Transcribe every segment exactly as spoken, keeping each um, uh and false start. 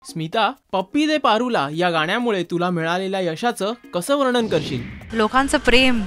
स्मिता, पप्पी दे पारूला या गाण्यामुळे तुला मिळालेल्या यशाचं कसं वर्णन करशील? लोकांचं प्रेम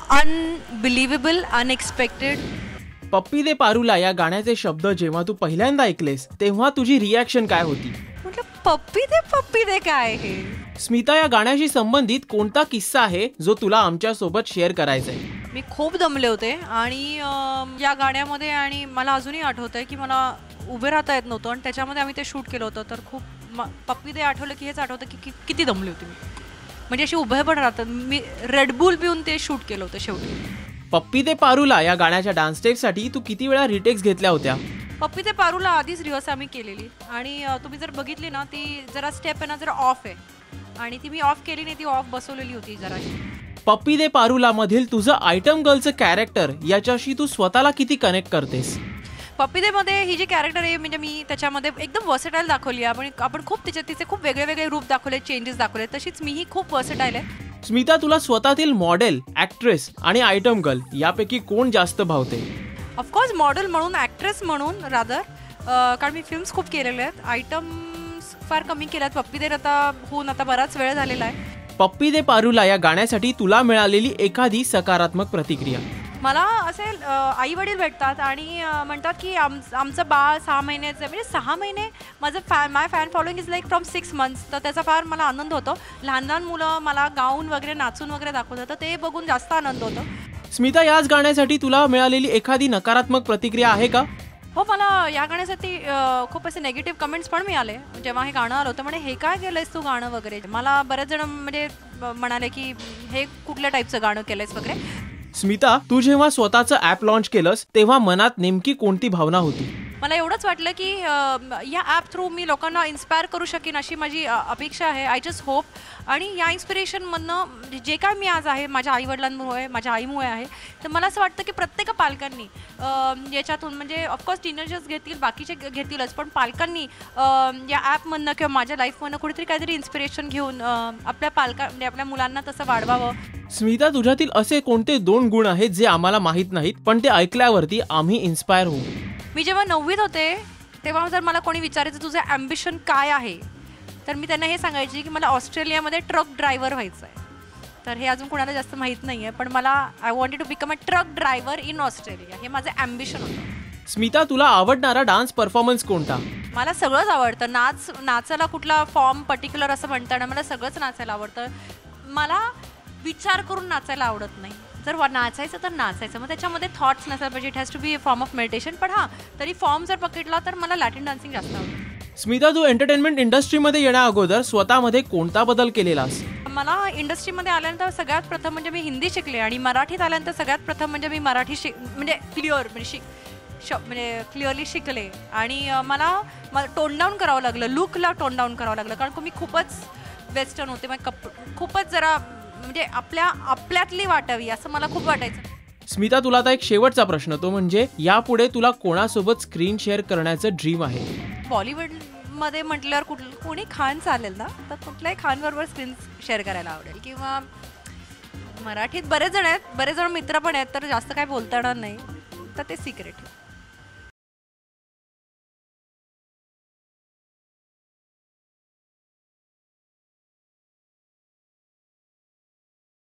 अनबिलिव्हेबल, अनएक्सपेक्टेड. पप्पी दे पारूला या गाण्याचे शब्द जेव्हा तू पहिल्यांदा ऐकलेस तेव्हा तुझी रिॲक्शन काय होती? म्हटलं पप्पी दे पप्पी दे काय हे? स्मिता, या गाण्याशी संबंधित कोणता किस्सा आहे जो तुला आमच्या सोबत शेअर करायचा आहे? मी खूप दमले होते आणि या गाण्यामध्ये, आणि मला अजूनही आठवतंय की मला उभे राहता येत नव्हतं आणि त्याच्यामध्ये आम्ही ते शूट केलं होतं. तर खूप पप्पी दे आठवलं की हेच आठवतं की किती दमली होती मी, म्हणजे अशी उभे पण राहतात. मी रेडबुल पिऊन ते शूट केलं होतं शेवटी. पप्पी दे पारूला या गाण्याच्या डान्स स्टेपसाठी तू किती वेळा रिटेक्स घेतल्या होत्या? पप्पी दे पारूला आधीच रिहर्स आम्ही केलेली आणि तुम्ही जर बघितली ना, ती जरा स्टेप आहे ना जरा ऑफ आहे आणि ती मी ऑफ केली नाही, ती ऑफ बसवलेली होती जरा. पप्पी दे पारूला मधील तुझं आयटम गर्लचं कॅरेक्टर याच्याशी तू स्वतःला किती कनेक्ट करतेस? पप्पी दे मध्ये ही जी कॅरेक्टर आहे, म्हणजे मी त्याच्यामध्ये एकदम वर्सेटाईल दाखवली आहे. आपण आपण खूप तिचे तिचे खूप वेगळे वेगळे रूप दाखवले, चेंजेस दाखवले. तशीच मीही खूप वर्सेटाईल आहे. स्मिता, तुला स्वतःतील मॉडेल, ऍक्ट्रेस आणि आयटम गर्ल यापैकी कोण जास्त भावते? ऑफकोर्स मॉडेल म्हणून, ऍक्ट्रेस म्हणून रादर, कारण मी फिल्म्स खूप केलेले आहेत. आयटम फार कमी केल्यात. पप्पी दे आता होऊन आता बराच वेळ झालेला आहे. पप्पी दे पारूला या गाण्यासाठी तुला मिळालेली एखादी सकारात्मक प्रतिक्रिया? मला असे आई वडील भेटतात आणि म्हणतात की आम आमचं बाळ सहा महिन्याचं, म्हणजे सहा महिने माझं fan my fan following is like from six months. तर त्याचा फार मला आनंद होतो. लहान लहान मुलं मला गाऊन वगैरे नाचून वगैरे दाखवतात, तर ते बघून जास्त आनंद होतो. स्मिता, याच गाण्यासाठी तुला मिळालेली एखादी नकारात्मक प्रतिक्रिया आहे का? हो, मला या गाण्यासाठी खूप असे नेगेटिव्ह कमेंट्स पण मिळाले जेव्हा हे गाणं आलं होतं. म्हणजे हे काय केलंयस तू गाणं वगैरे. मला बरेच जण म्हणजे म्हणाले की हे कुठल्या टाईपचं गाणं केलंयस वगैरे. स्मिता, तू जेव्हा स्वतःचं ॲप लॉन्च केलंस तेव्हा मनात नेमकी कोणती भावना होती? मला एवढंच वाटलं की या ॲप थ्रू मी लोकांना इन्स्पायर करू शकेन अशी माझी अपेक्षा आहे. I just hope. आणि या इन्स्पिरेशनमधनं जे काय मी आज आहे माझ्या आईवडिलांमुळे, माझ्या आईमुळे आहे. तर मला असं वाटतं की प्रत्येक पालकांनी याच्यातून, म्हणजे ऑफकोर्स टीनेजर्स घेतील, बाकीचे घेतीलच, पण पालकांनी या ॲपमधनं किंवा माझ्या लाईफमधनं कुठेतरी काहीतरी इन्स्पिरेशन घेऊन आपल्या पालका म्हणजे आपल्या मुलांना तसं वाढवावं. स्मिता, तुझ्यातील असे कोणते दोन गुण आहेत जे आम्हाला माहीत नाहीत पण ते ऐकल्यावरती आम्ही इन्स्पायर होऊ? मी जेव्हा नववीत होते तेव्हा जर मला कोणी विचारायचं तुझं ॲम्बिशन काय आहे, तर मी त्यांना हे सांगायची की मला ऑस्ट्रेलियामध्ये ट्रक ड्रायव्हर व्हायचं आहे. तर हे अजून कोणाला जास्त माहीत नाही आहे, पण मला I wanted to become a truck driver in Australia, हे माझं ॲम्बिशन होतं. स्मिता, तुला आवडणारा डान्स परफॉर्मन्स कोणता? मला सगळंच आवडतं. नाच नाचायला कुठला फॉर्म पर्टिक्युलर असं म्हणताना मला सगळंच नाचायला आवडतं. मला विचार करून नाचायला आवडत नाही. जर नाचायचं तर नाचायचं, मग त्याच्यामध्ये थॉट्स नसायला पाहिजे. It has to be a form of meditation. पण हां, तरी फॉर्म जर पकडला तर मला लॅटिन डान्सिंग जास्त आवडतं. स्मिता, तू एंटरटेनमेंट इंडस्ट्रीमध्ये येण्या अगोदर स्वतःमध्ये कोणता बदल केलेलास? मला इंडस्ट्रीमध्ये आल्यानंतर सगळ्यात प्रथम म्हणजे मी हिंदी शिकले आणि मराठीत आल्यानंतर सगळ्यात प्रथम म्हणजे मी मराठी शिक म्हणजे क्लिअर म्हणजे शिक श म्हणजे क्लिअरली शिकले. आणि मला टोन डाऊन करावं लागलं, लुकला टोन डाऊन करावं लागलं, कारण की मी खूपच वेस्टर्न होते. मग कप खूपच जरा म्हणजे आपल्या आपल्यातली वाटावी असं मला खूप वाटायचं. स्मिता, तुला आता एक शेवटचा प्रश्न, तो म्हणजे यापुढे तुला कोणासोबत स्क्रीन शेअर करण्याचं ड्रीम आहे? बॉलिवूडमध्ये म्हटल्यावर कुठ कोणी खान चालेल ना, तर कुठल्याही खानबरोबर स्क्रीन शेअर करायला आवडेल. किंवा मराठीत बरेच जण आहेत, बरेच जण मित्र पण आहेत, तर जास्त काय बोलता येणार नाही, तर ते सिक्रेट.